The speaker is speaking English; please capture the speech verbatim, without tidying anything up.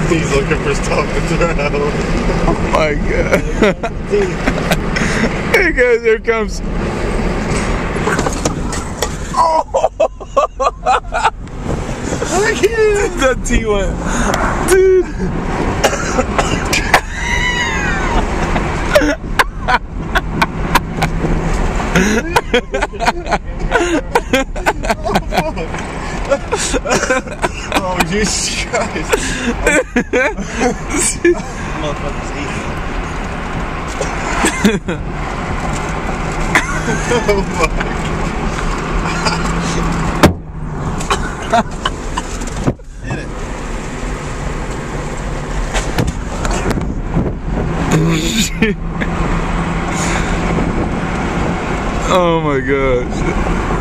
He's looking for stuff to throw. Oh my god. Hey guys, here it comes. Oh! I can't. That T went. Dude. Oh, Jesus Christ. Motherfucker's eating. Oh my God. Hit it. Oh my gosh.